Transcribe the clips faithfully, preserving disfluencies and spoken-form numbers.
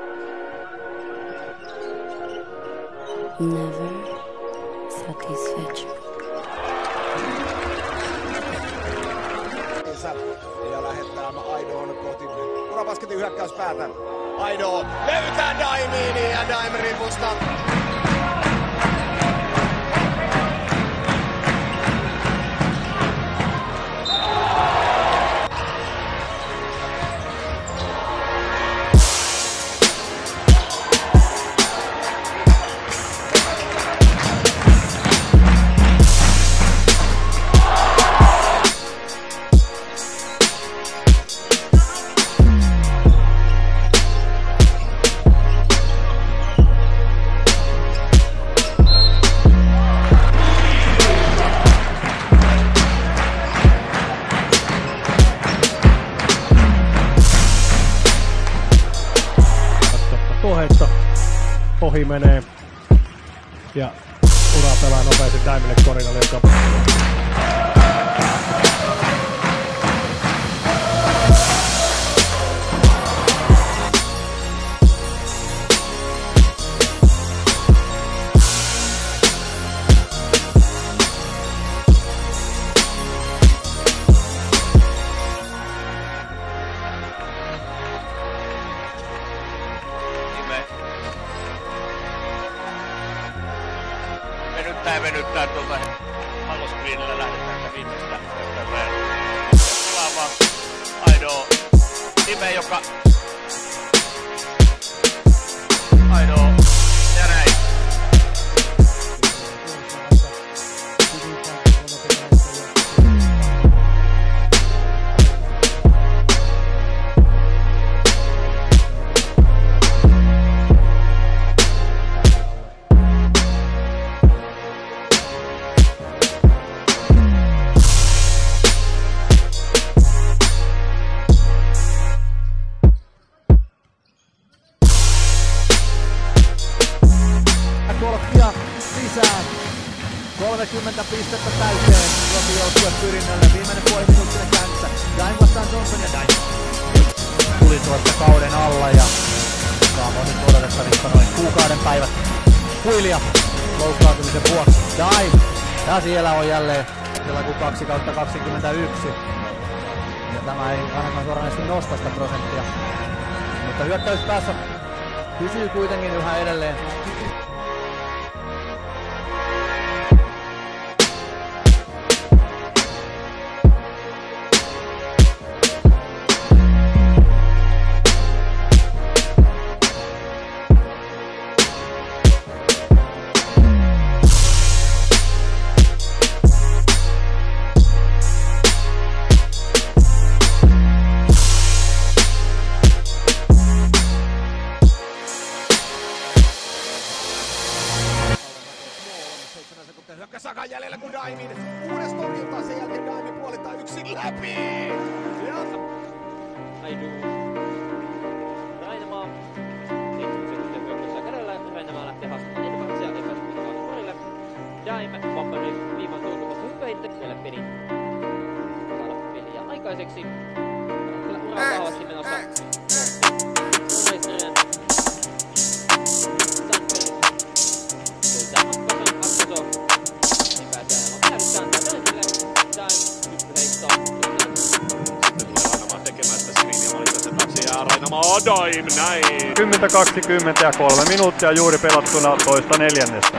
Never satisfecho. Ja lähettää Aidoon kohti Purapasketin hyökkäyspäätä. Aido löytää Daimiin ja Daim ripusta. Heitto ohi menee ja Ura pelaa nopeasti Daimille Korinalle, joka venyttää venyttää tuolta palloskriinillä lähdetään viimeistä pelaamaan Aidoa Nime, joka Aidoa ja näin. Kolkkia sisään. kolmekymmentä pistettä täyteen. Suomi joukkue pyrinnölle. Viimeinen puoli minuuttinen käynnissä. Daim vastaan Johnson ja Daim tuli tuosta kauden alla ja Saamo on nyt odotettavissa noin kuukauden päivät huilia loukkaantumisen vuoksi. Daim! Ja siellä on jälleen joku kaksi kautta kaksikymmentäyksi. Ja tämä ei ainakaan suoranaisesti nosta sitä prosenttia. Mutta hyökkäyspäässä pysyy kuitenkin yhä edelleen. Hyökkäyssakaan jäljellä kun Daimin uudesta torjuntaan, sen jälkeen Daimin puolittaa yksin läpi! Ja... Aidu. Rainamaa. seitsemän sekuntia hyökkäyssä kädellä. Rainamaa lähtee haastamaan eteenpäin. Se ei pääse kuitenkaan korille. Daim, Vampari viivan toukokuussa hyppäitte. Siellä peli. Saada peliä aikaiseksi. Kyllä uraa vahvasti menossa. Korisliigan. Daim näin. kymmenen kaksikymmentä ja kolme minuuttia juuri pelattuna toista neljännestä.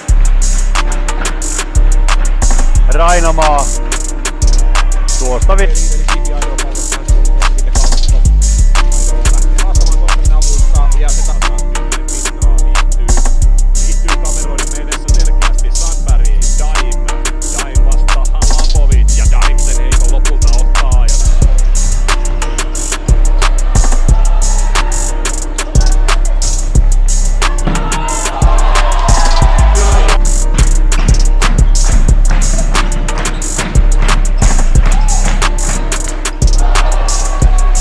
Rainamaa tuosta vi... Ja se